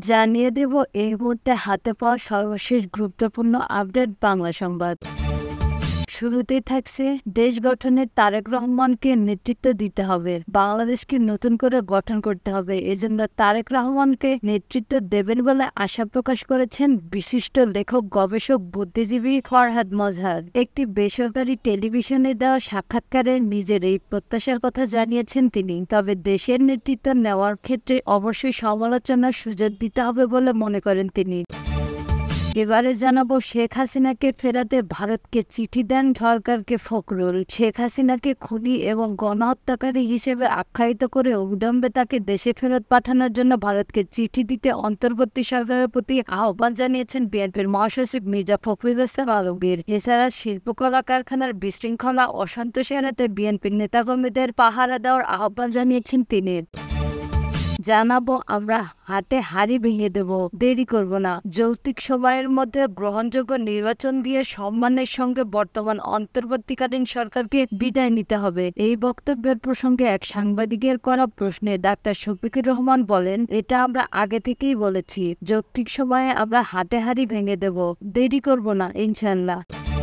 জানিয়ে দেব এই মুহূর্তে হাতে পাওয়া সর্বশেষ গুরুত্বপূর্ণ আপডেট বাংলা সংবাদ। শুরুতেই থাকছে, দেশ গঠনে তারেক রহমানকে নেতৃত্ব দিতে হবে, বাংলাদেশকে নতুন করে গঠন করতে হবে। এজন্য তারেক রহমানকে নেতৃত্ব দেবেন বলে আশা প্রকাশ করেছেন বিশিষ্ট লেখক, গবেষক, বুদ্ধিজীবী ফরহাদ মজহার। একটি বেসরকারি টেলিভিশনে দেওয়া সাক্ষাৎকারে নিজের এই প্রত্যাশার কথা জানিয়েছেন তিনি। তবে দেশের নেতৃত্ব নেওয়ার ক্ষেত্রে অবশ্যই সমালোচনার সুযোগ দিতে হবে বলে মনে করেন তিনি। এবারে জানাবো, শেখ হাসিনাকে ফেরাতে ভারতকে চিঠি দেন সরকারকে ফখরুল। শেখ হাসিনাকে খুনি এবং গণহত্যাকারী হিসেবে আখ্যায়িত করে অবিলম্বে তাকে দেশে ফেরত পাঠানোর জন্য ভারতকে চিঠি দিতে অন্তর্বর্তী সরকারের প্রতি আহ্বান জানিয়েছেন বিএনপির মহাসচিব মির্জা ফখরুল ইসলাম আলমগীর। এছাড়া শিল্পকলা কারখানার বিশৃঙ্খলা অসন্তোষ এড়াতে বিএনপির নেতাকর্মীদের পাহারা দেওয়ার আহ্বান জানিয়েছেন তিনি। জানাবো, আমরা হাটে হাড়ি ভেঙে দেব, দেরি করব না। যৌক্তিক সময়ের মধ্যে গ্রহণযোগ্য নির্বাচন দিয়ে সম্মানের সঙ্গে বর্তমান অন্তর্বর্তীকালীন সরকারকে বিদায় নিতে হবে। এই বক্তব্যের প্রসঙ্গে এক সাংবাদিকের করা প্রশ্নে ডাক্তার শফিকুর রহমান বলেন, এটা আমরা আগে থেকেই বলেছি, যৌক্তিক সময়ে আমরা হাটে হাড়ি ভেঙে দেব, দেরি করব না ইনশাল্লাহ।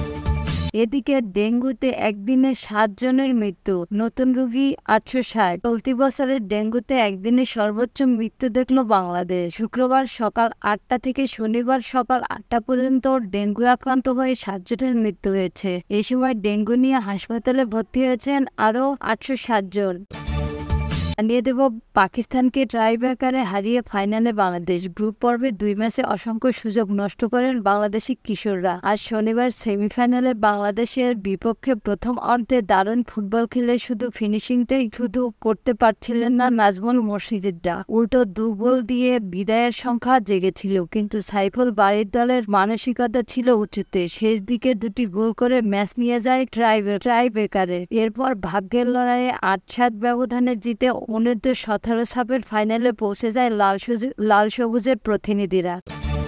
এদিকে ডেঙ্গুতে একদিনে 7 জনের মৃত্যু, নতুন রোগী 860। চলতি বছরের ডেঙ্গুতে একদিনে সর্বোচ্চ মৃত্যু দেখল বাংলাদেশ। শুক্রবার সকাল 8টা থেকে শনিবার সকাল 8টা পর্যন্ত ডেঙ্গু আক্রান্ত হয়ে 7 জনের মৃত্যু হয়েছে। এই সময় ডেঙ্গু নিয়ে হাসপাতালে ভর্তি হয়েছেন আরও 860 জন। জানিয়ে দেব, পাকিস্তানকে ট্রাইব্রেকারে হারিয়ে ফাইনালে বাংলাদেশ। গ্রুপ পর্বে 2 ম্যাচে অসংখ্য সুযোগ নষ্ট করেন বাংলাদেশি কিশোররা। আজ শনিবার সেমিফাইনালে বাংলাদেশের বিপক্ষে প্রথম অর্ধে দারুণ ফুটবল খেলে শুধু ফিনিশিংটাই করতে পারছিলেন না নাজমুল মুর্শিদরা, উল্টো 2 গোল দিয়ে বিদায়ের সংখ্যা জেগেছিল। কিন্তু সাইফুল বাড়ির দলের মানসিকতা ছিল উঁচুতে, শেষ দিকে 2টি গোল করে ম্যাচ নিয়ে যায় ট্রাইব্রেকারে। এরপর ভাগ্যের লড়াইয়ে 8-7 ব্যবধানে জিতে 19-17 সাপের ফাইনালে পৌঁছে যায় লাল সবুজের প্রতিনিধিরা।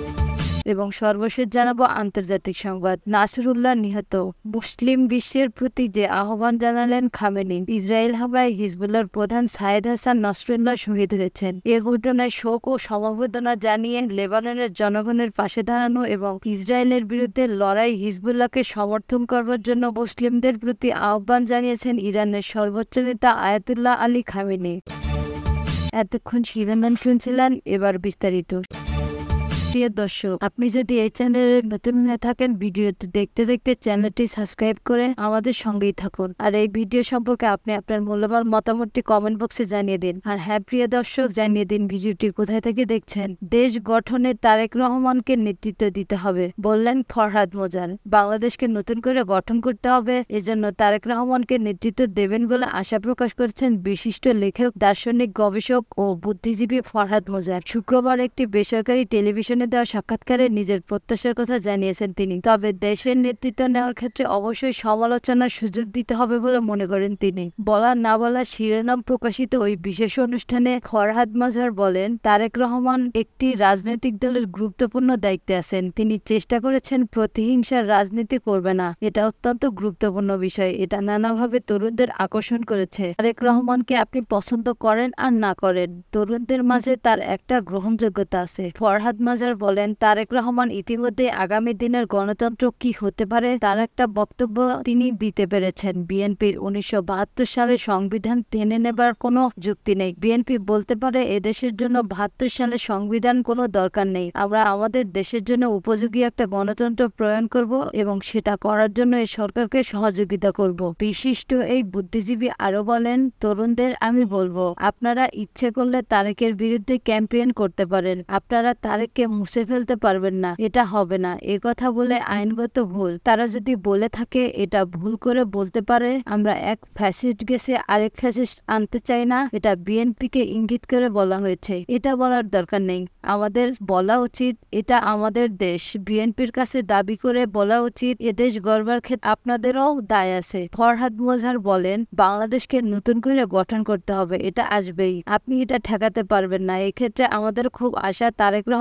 এবং সর্বশেষ জানাবো আন্তর্জাতিক সংবাদ। নাসরুল্লাহ নিহত, মুসলিম বিশ্বের প্রতি যে আহ্বান জানালেন খামেনি। ইসরায়েল হামলায় হিজবুল্লাহর প্রধান সাইদ হাসান নাসরুল্লাহ শহীদ হয়েছেন। এ ঘটনায় শোক ও সমবেদনা জানিয়ে লেবাননের জনগণের পাশে দাঁড়ানো এবং ইসরায়েলের বিরুদ্ধে লড়াই হিজবুল্লাহকে সমর্থন করবার জন্য মুসলিমদের প্রতি আহ্বান জানিয়েছেন ইরানের সর্বোচ্চ নেতা আয়াতুল্লাহ আলী খামেনি। এতক্ষণ শিরোনাম শুনছিলেন, এবার বিস্তারিত। প্রিয় দর্শক, আপনি যদি এই চ্যানেলে নতুন হয়ে থাকেন, ভিডিওটি দেখতে দেখতে চ্যানেলটি সাবস্ক্রাইব করে আমাদের সঙ্গেই থাকুন। আর এই ভিডিও সম্পর্কে আপনি আপনার মূল্যবান মতামতটি কমেন্ট বক্সে জানিয়ে দিন। আর হ্যাঁ প্রিয় দর্শক, জানিয়ে দিন ভিডিওটি কোথায় থেকে দেখছেন। দেশ গঠনে তারেক রহমানকে নেতৃত্ব দিতে হবে বললেন ফরহাদ মজহার। বাংলাদেশকে নতুন করে গঠন করতে হবে, এজন্য তারেক রহমানকে নেতৃত্ব দেবেন বলে আশা প্রকাশ করেছেন বিশিষ্ট লেখক, দার্শনিক, গবেষক ও বুদ্ধিজীবী ফরহাদ মজহার। শুক্রবার একটি বেসরকারি টেলিভিশনে দেওয়া সাক্ষাৎকারে নিজের প্রত্যাশার কথা জানিয়েছেন তিনি। তবে দেশের নেতৃত্ব নেওয়ার ক্ষেত্রে অবশ্যই সমালোচনার সুযোগ দিতে হবে বলে মনে করেন তিনি। বলা না বলা শিরোনাম প্রকাশিত ওই বিশেষ অনুষ্ঠানে ফরহাদ মজহার বলেন, তারেক রহমান একটি রাজনৈতিক দলের গুরুত্বপূর্ণ দায়িত্বে আছেন। তিনি চেষ্টা করেছেন প্রতিহিংসার রাজনীতি করবে না, এটা অত্যন্ত গুরুত্বপূর্ণ বিষয়। এটা নানাভাবে তরুণদের আকর্ষণ করেছে। তারেক রহমানকে আপনি পছন্দ করেন আর না করেন, তরুণদের মাঝে তার একটা গ্রহণযোগ্যতা আছে। ফরহাদ মজহার বলেন, তারেক রহমান ইতিমধ্যে আগামী দিনের গণতন্ত্র কি হতে পারে তার একটা বক্তব্য তিনি দিতে পেরেছেন। বিএনপির 1972 সালে সংবিধান টেনে নেবার কোনো যুক্তি নেই। বিএনপি বলতে পারে এদেশের জন্য 72 সালে সংবিধান কোনো দরকার নেই, আমরা আমাদের দেশের জন্য উপযোগী একটা গণতন্ত্র প্রণয়ন করব এবং সেটা করার জন্য এই সরকারকে সহযোগিতা করব। বিশিষ্ট এই বুদ্ধিজীবী আরো বলেন, তরুণদের আমি বলবো, আপনারা ইচ্ছে করলে তারেকের বিরুদ্ধে ক্যাম্পেইন করতে পারেন, আপনারা তারেককে মুছে ফেলতে পারবেন না, এটা হবে না। এ কথা বলে আইনগত ভুল। তারা যদি বলে থাকে এটা ভুল করে বলতে পারে, আমরা এক ফ্যাসিস্ট গেছে আরেক ফ্যাসিস্ট আনতে চাই না, এটা বিএনপিকে ইঙ্গিত করে বলা হয়েছে। এটা বলার দরকার নেই, আমাদের বলা উচিত এটা আমাদের দেশ। বিএনপির কাছে দাবি করে বলা উচিত এদেশ গড়বার ক্ষেত্রে আপনাদেরও দায় আছে। ফরহাদ মজহার বলেন, বাংলাদেশকে নতুন করে গঠন করতে হবে, এটা আসবেই, আপনি এটা ঠেকাতে পারবেন না। এক্ষেত্রে আমাদের খুব আশা তারেক রহমান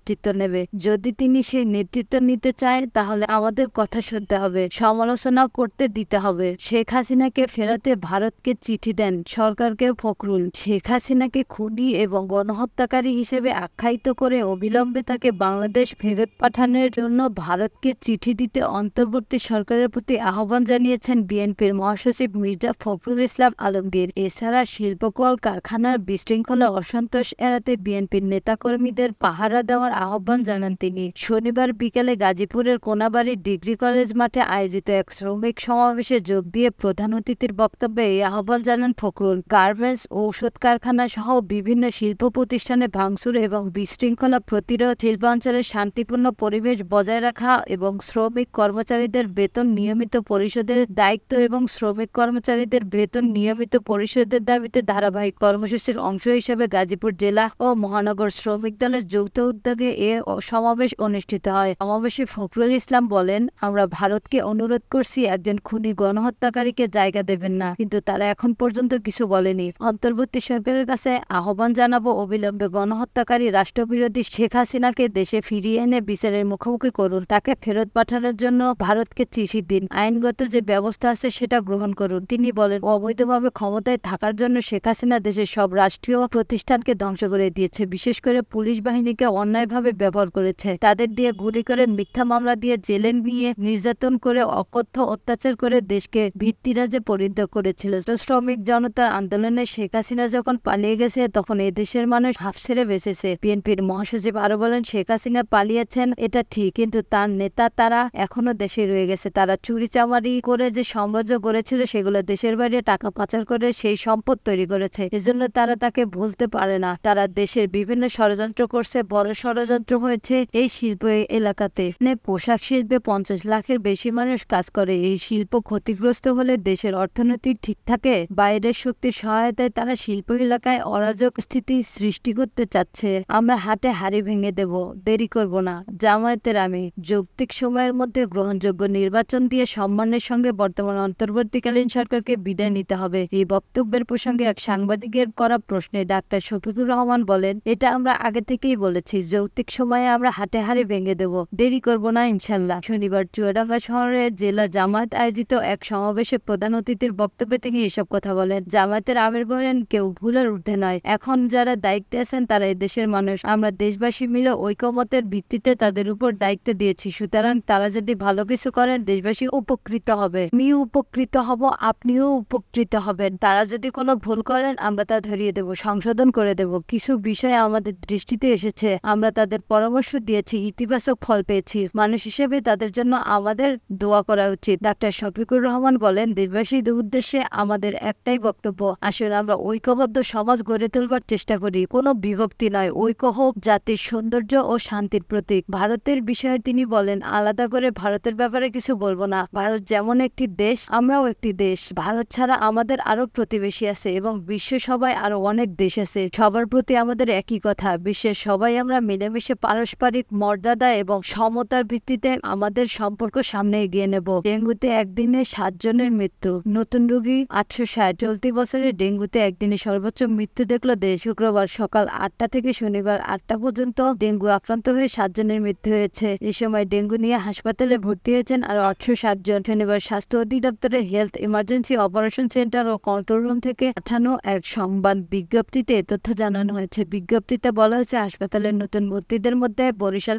নেতৃত্ব নেবে। যদি তিনি সেই নেতৃত্ব নিতে চায় তাহলে আমাদের কথা শুনতে হবে, সমালোচনা করতে দিতে হবে। শেখ হাসিনাকে ফেরাতে ভারতকে চিঠি দেন সরকারকে ফখরুল। শেখ হাসিনাকে খুনি এবং গণহত্যাকারী হিসেবে আখ্যায়িত করে অবিলম্বে তাকে বাংলাদেশ ফেরত পাঠানোর জন্য ভারতকে চিঠি দিতে অন্তর্বর্তী সরকারের প্রতি আহ্বান জানিয়েছেন বিএনপির মহাসচিব মির্জা ফখরুল ইসলাম আলমগীর। এছাড়া শিল্পকল কারখানার বিশৃঙ্খলা অসন্তোষ এড়াতে বিএনপির নেতাকর্মীদের পাহারা দেওয়ার আহ্বান জানান তিনি। শনিবার বিকেলে গাজীপুরের কোনাবাড়ী ডিগ্রি কলেজ মাঠে আয়োজিত এক শ্রমিক সমাবেশে যোগ দিয়ে প্রধান অতিথির বক্তব্যে এই আহ্বান জানান ফখরুল। গার্মেন্টস, ঔষধ কারখানা সহ বিভিন্ন শিল্প প্রতিষ্ঠানে ভাঙচুর এবং বিশৃঙ্খলা প্রতিরোধ, শিল্পাঞ্চলের শান্তিপূর্ণ পরিবেশ বজায় রাখা এবং শ্রমিক কর্মচারীদের বেতন নিয়মিত পরিশোধের দায়িত্ব এবং শ্রমিক কর্মচারীদের বেতন নিয়মিত পরিশোধের দাবিতে ধারাবাহিক কর্মসূচির অংশ হিসেবে গাজীপুর জেলা ও মহানগর শ্রমিক দলের যৌথ উদ্যোগে এ সমাবেশ অনুষ্ঠিত হয়। সমাবেশে ফখরুল ইসলাম বলেন, আমরা ভারতকে অনুরোধ করছি একজন খুনি গণহত্যাকারীকে জায়গা দেবেন না, কিন্তু তারা এখন পর্যন্ত কিছু বলেনি। অন্তর্বর্তী সরকারের কাছে আহ্বান জানাবো অবিলম্বে গণহত্যাকারী রাষ্ট্রবিরোধী শেখ হাসিনাকে দেশে ফিরিয়ে এনে বিচারের মুখোমুখি করুন। তাকে ফেরত পাঠানোর জন্য ভারতকে চিঠি দিন। আইনগত যে ব্যবস্থা আছে সেটা গ্রহণ করুন। তিনি বলেন, অবৈধভাবে ক্ষমতায় থাকার জন্য শেখ হাসিনা দেশের সব রাষ্ট্রীয় প্রতিষ্ঠানকে ধ্বংস করে দিয়েছে, বিশেষ করে পুলিশ বাহিনীকে অন্যায়ভাবে ব্যবহার করেছে। তাদের দিয়ে গুলি করে, মিথ্যা মামলা দিয়ে জেলে নিয়ে নির্যাতন করে, অকথ্য অত্যাচার করে দেশকে ভিত্তিরাজে পরিণত করেছিল। শ্রমিক জনতার আন্দোলনে শেখ হাসিনা যখন পালিয়ে গেছে তখন এদেশের মানুষ হাফ ছেড়ে বেঁচেছে। বিএনপির মহাসচিব আরো বলেন, শেখ হাসিনা পালিয়েছেন এটা ঠিক, কিন্তু তার নেতা তারা এখনো দেশে রয়ে গেছে। তারা চুরি চামারি করে যে সাম্রাজ্য গড়েছিল সেগুলো দেশের বাইরে টাকা পাচার করে সেই সম্পদ তৈরি করেছে। এজন্য তারা তাকে ভুলতে পারে না। তারা দেশের বিভিন্ন ষড়যন্ত্র করছে। বড় ষড়যন্ত্র হয়েছে এই শিল্প এলাকাতে। পোশাক শিল্পে 50 লাখের বেশি মানুষ কাজ করে। এই শিল্প ক্ষতিগ্রস্ত হলে দেশের অর্থনীতি ঠিক থাকে। বাইরের শক্তির সহায়তায় তারা শিল্প এলাকায় অরাজক স্থিতি সৃষ্টি করতে চাচ্ছে। আমরা হাটে হাড়ি ভেঙে দেব, দেরি করব না। জামায়াতের আমি যৌক্তিক সময়ের মধ্যে গ্রহণযোগ্য নির্বাচন দিয়ে সম্মানের সঙ্গে বর্তমান অন্তর্বর্তীকালীন সরকারকে বিদায় নিতে হবে। এই বক্তব্যের প্রসঙ্গে এক সাংবাদিকের করা প্রশ্নে ডাক্তার শফিকুর রহমান বলেন, এটা আমরা আগে থেকেই বলেছি, যৌক্তিক সময়ে আমরা হাটে হাড়ি ভেঙে দেব, দেরি করব না ইনশাল্লাহ। শনিবার চুয়াডাঙ্গা শহরে জেলা জামায়াত আয়োজিত এক সমাবেশে প্রধান অতিথির বক্তব্যে তিনি এসব কথা বলেন। জামায়াতের আমির বলেন, কেউ ভুলের ঊর্ধ্বে নয়। এখন যারা দায়িত্বে আছেন তারা এদেশের মানুষ। আমরা দেশবাসী মিলে ঐকমতের ভিত্তিতে তাদের উপর দায়িত্ব দিয়েছি। সুতরাং তারা যদি ভালো কিছু করেন দেশবাসী উপকৃত হবে, আমিও উপকৃত হব, আপনিও উপকৃত হবেন। তারা যদি কোনো ভুল করেন আমরা তা ধরিয়ে দেব, সংশোধন করে দেব। কিছু বিষয় আমাদের দৃষ্টিতে এসেছে, আমরা তাদের পরামর্শ দিয়েছি, ইতিবাচক ফল পেয়েছি। মানুষ হিসেবে তাদের জন্য আমাদের দোয়া করা উচিত। ডাক্তার শফিকুর রহমান বলেন, দেশবাসীদের উদ্দেশ্যে আমাদের একটাই বক্তব্য, আসলে আমরা ঐক্যবদ্ধ সমাজ গড়ে তোলবার চেষ্টা করি। কোনো বিভক্তি নয়, ঐক্য হোক জাতির সৌন্দর্য ও শান্তির প্রতীক। ভারতের বিষয়ে তিনি বলেন, আলাদা করে ভারতের ব্যাপারে কিছু বলবো না। ভারত যেমন একটি দেশ, আমরাও একটি দেশ। ভারত ছাড়া আমাদের আরো প্রতিবেশী আছে এবং বিশ্ব সবাই আরো অনেক দেশ আছে। সবার প্রতি আমাদের একই কথা, বিশ্বের সবাই আমরা মিলেমিশে পারস্পরিক মর্যাদা এবং সমতার ভিত্তিতে আমাদের সম্পর্ক সামনে এগিয়ে নেব। ডেঙ্গুতে একদিনে 7 জনের মৃত্যু, নতুন রোগী 860। চলতি বছরে ডেঙ্গুতে একদিনে সর্বোচ্চ মৃত্যু দেখল দেশ। শুক্রবার সকাল 8টা থেকে শনিবার 8টা পর্যন্ত ডেঙ্গু আক্রান্ত হয়ে 7 জনের মৃত্যু হয়েছে। এই সময় ডেঙ্গু নিয়ে হাসপাতালে ভর্তি হয়েছেন আরো 860 জন। শনিবার স্বাস্থ্য অধিদপ্তরের হেলথ ইমার্জেন্সি অপারেশন সেন্টার ও কন্ট্রোল রুম থেকে পাঠানো এক সংবাদ বিজ্ঞপ্তিতে তথ্য জানানো হয়েছে। বিজ্ঞপ্তিতে বলা হয়েছে, হাসপাতালের নতুন ভর্তিদের মধ্যে বরিশাল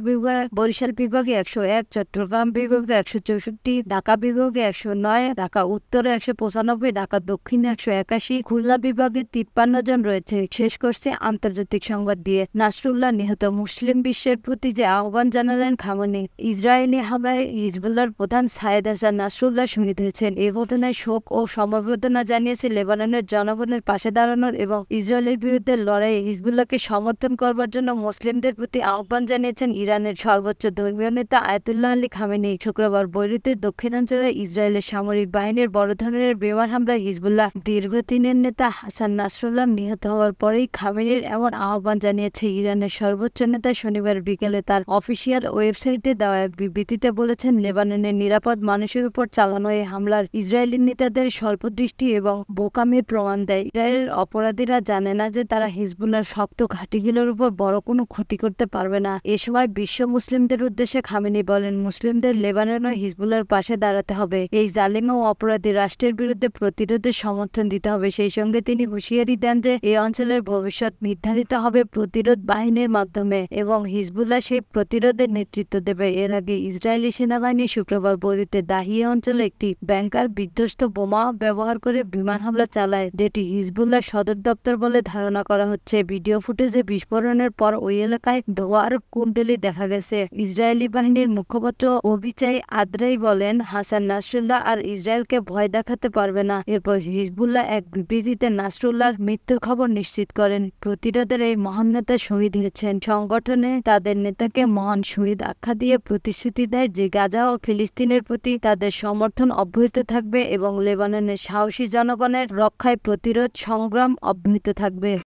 বিভাগে 101, চট্টগ্রাম বিভাগে 164, ঢাকা বিভাগে 109, ঢাকা উত্তরে 195, ঢাকা দক্ষিণে 181, খুলনা বিভাগে 53 জন রয়েছে। শেষ করছে আন্তর্জাতিক সংবাদ দিয়ে। নাসরুল্লাহ নিহত। মুসলিম বিশ্বের প্রতি যে আহ্বান জানালেন খামেনি। ইসরায়েলি হামলায় হিজবুল্লাহর প্রধান সায়েদ হাসান নাসরুল্লাহ শহীদ হয়েছেন। এই ঘটনায় শোক ও সমবেদনা জানিয়েছে লেবাননের জনগণের পাশে দাঁড়ানোর এবং ইসরায়েলের বিরুদ্ধে লড়াইয়ে হিজবুল্লাহকে সমর্থন করবার জন্য মুসলিমদের প্রতি আহ্বান জানিয়েছেন ইরানের সর্বোচ্চ ধর্মীয় নেতা আয়াতুল্লাহ আলী খামেনি। শুক্রবার বৈরুতের দক্ষিণাঞ্চলে ইসরায়েলের সামরিক বাহিনীর বড় ধরনের বিমান হামলায় হিজবুল্লাহ দীর্ঘদিনের নেতা হাসান নাসরুল্লাহ নিহত হওয়ার পরেই খামেনির এমন আহ্বান জানিয়েছে ইরানের সর্বোচ্চ নেতা। শনিবার বিকেলে তার অফিসিয়াল ওয়েবসাইটে দেওয়া এক বিবৃতিতে বলেছেন, লেবাননের নিরাপদ মানুষের উপর চালানো এই হামলার ইসরায়েলি নেতাদের স্বল্পদৃষ্টি এবং বোকামির প্রমাণ দেয়। ইসরায়েলের অপরাধীরা জানে না যে তারা হিজবুল্লাহর শক্ত ঘাঁটিগুলোর উপর বড় কোনো ক্ষতি করতে করতে পারবে না। এ সময় বিশ্ব মুসলিমদের উদ্দেশ্যে খামেনি বলেন, মুসলিমদের লেবানন ও হিজবুল্লাহর পাশে দাঁড়াতে হবে। এই জালিম ও অপরাধী রাষ্ট্রের বিরুদ্ধে প্রতিরোধের সমর্থন দিতে হবে। সেই সঙ্গে তিনি হুঁশিয়ারি দেন যে এই অঞ্চলের ভবিষ্যৎ নির্ধারিত হবে প্রতিরোধ বাহিনীর মাধ্যমে এবং হিজবুল্লাহ সেই প্রতিরোধের নেতৃত্ব দেবে। এর আগে ইসরায়েলি সেনাবাহিনী শুক্রবার বৈরুতে দাহিয়া অঞ্চলে একটি ব্যাংকার বিধ্বস্ত বোমা ব্যবহার করে বিমান হামলা চালায়, যেটি হিজবুল্লাহ সদর দপ্তর বলে ধারণা করা হচ্ছে। ভিডিও ফুটেজে বিস্ফোরণের পর ওই এলাকায় ধোঁয়ার কুণ্ডলী দেখা গেছে। ইসরায়েলি বাহিনীর মুখপাত্র অভিচাই আদ্রাই বলেন, হাসান নাসরুল্লাহ আর ইসরায়েলকে ভয় দেখাতে পারবে না। এরপর হিজবুল্লাহ এক বিবৃতিতে নাসরুল্লাহর মৃত্যুর খবর নিশ্চিত করেন। প্রতিরোধের এই মহান নেতা শহীদ হয়েছেন। সংগঠনে তাদের নেতাকে মহান শহীদ আখ্যা দিয়ে প্রতিশ্রুতি দেয় যে গাজা ও ফিলিস্তিনের প্রতি তাদের সমর্থন অব্যাহত থাকবে এবং লেবাননের সাহসী জনগণের রক্ষায় প্রতিরোধ সংগ্রাম অব্যাহত থাকবে।